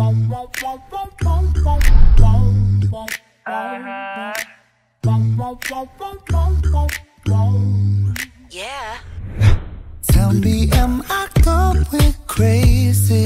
Yeah. Tell me, am I going crazy?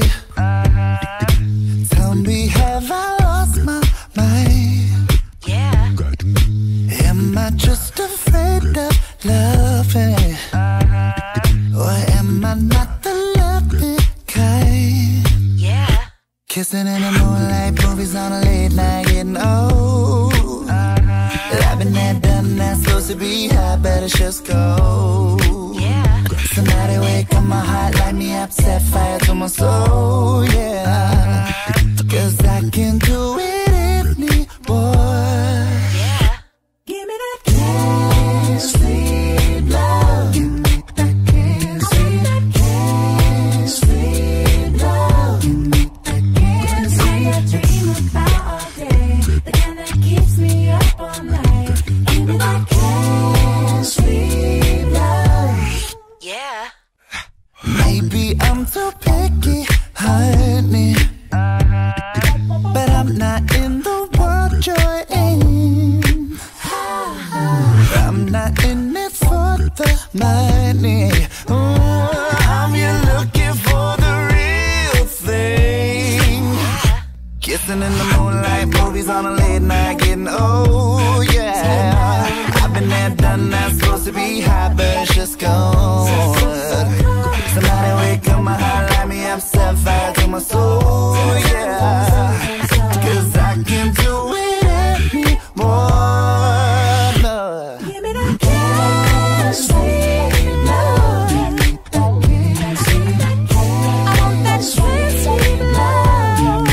Tell me, have I lost my mind? Yeah. Am I just afraid of loving? Or am I not the loving kind? Yeah. Kissing in the moonlight, movies on a late night, getting old. I've been there, done that, supposed to be high, better just go. Yeah. Somebody wake up my heart, light me up, set fire to my soul, yeah. Cause I can't do it anymore. Yeah. Give me that can't sleep love. Give me that can't sleep, can't sleep love. Give me that can't sleep. I dream about all day, the kind that keeps me up all night. Give me that Can't sleep love. Yeah. Maybe I'm too picky, honey, but I'm not in the world you're in. I'm not in it for the money. I'm here looking for the real thing. Kissing in the moonlight, movies on a late night, getting old, yeah. I've been there, done that, supposed to be high, but it's just gone. Somebody wake up my heart, light me up, set fire to my soul, yeah. Cause I can't do it anymore, no. Give me that can't sleep love. Give me that can't sleep, I want that can't sleep love.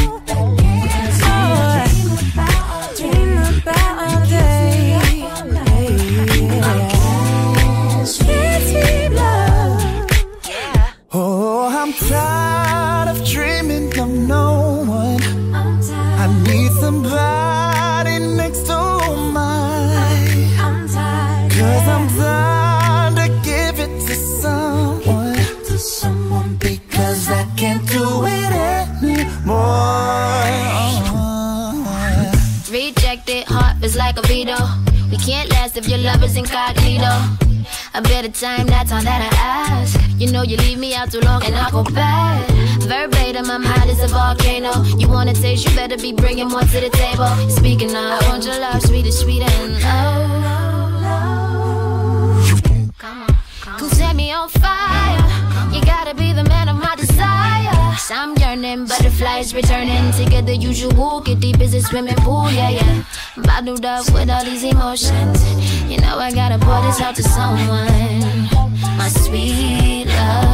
Dream about all day. Can't sleep love. Yeah. Oh, I'm tired of dreaming of no one. I'm tired. I need somebody next to mine. I'm tired. Cause I'm tired to give it to someone. To someone Because I can't do it anymore. Rejected heart is like a veto. We can't last if your love is incognito. A better time, that's all that I ask. You know you leave me out too long and I go bad. Verbatim, I'm hot as a volcano. You wanna taste, you better be bringing more to the table. Speaking of, I want your love sweet and sweet and come on, come set me on fire. You gotta be the man of my desire. I'm yearning, butterflies returning. Together usual, get deep as a swimming pool, yeah, yeah. Bottled up with all these emotions. You know I gotta pour this out to someone. My sweet love.